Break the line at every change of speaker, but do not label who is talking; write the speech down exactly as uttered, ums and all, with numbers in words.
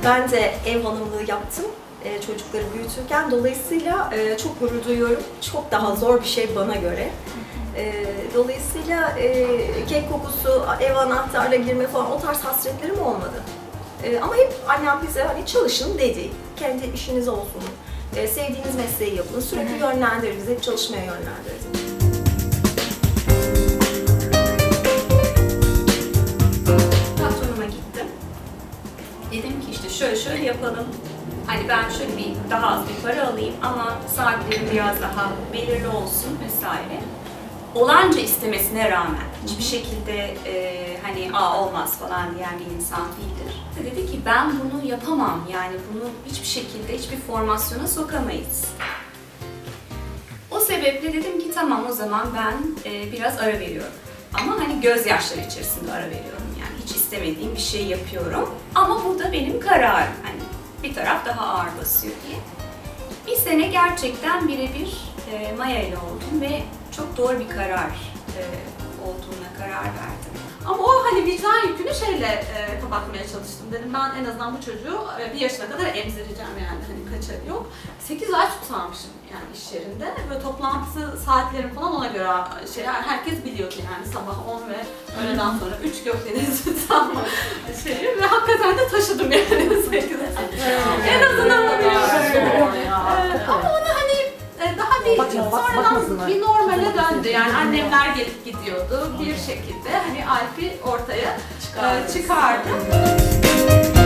Ben de ev hanımlığı yaptım e, çocukları büyütürken. Dolayısıyla e, çok gurur duyuyorum. Çok daha zor bir şey bana göre. E, dolayısıyla e, kek kokusu, ev anahtarla girme falan o tarz hasretlerim olmadı. E, ama hep annem bize hani çalışın dedi. Kendi işiniz olsun. E, sevdiğiniz mesleği yapın. Sürekli yönlendirdi. Bizi hep çalışmaya yönlendirdi. Patronuma gittim. Dedim ki işte şöyle şöyle yapalım. Hani ben şöyle bir daha az bir para alayım ama saatlerim biraz daha belirli olsun vesaire. Olanca istemesine rağmen hiçbir şekilde e, hani aa olmaz falan diyen bir insan değildir. Dedi ki ben bunu yapamam, yani bunu hiçbir şekilde hiçbir formasyona sokamayız. O sebeple dedim ki tamam, o zaman ben e, biraz ara veriyorum. Ama hani gözyaşları içerisinde ara veriyorum, yani hiç istemediğim bir şey yapıyorum. Ama bu da benim kararım, hani bir taraf daha ağır basıyor diye. Bir sene gerçekten birebir e, Maya ile oldum ve çok doğru bir karar e, olduğuna karar verdim.
Ama o hani vicdan yükünü şeyle e, kapatmaya çalıştım. Dedim ben en azından bu çocuğu e, bir yaşına kadar emzireceğim, yani hani kaçarı yok. sekiz ay süt sağmışım yani iş yerinde ve toplantı saatlerim falan ona göre şey, herkes biliyordu yani sabah on ve öğleden sonra üç gökdelen süt sağma şeyi ve hakikaten de taşıdım yani sekiz ay. En azından onu biliyorum. Ama onu hani daha bir
Bakın, bak,
sonradan bir normale döndü, yani annemler gelip gidiyordu bir şekilde hani Alp'i ortaya çıkardı. çıkardı.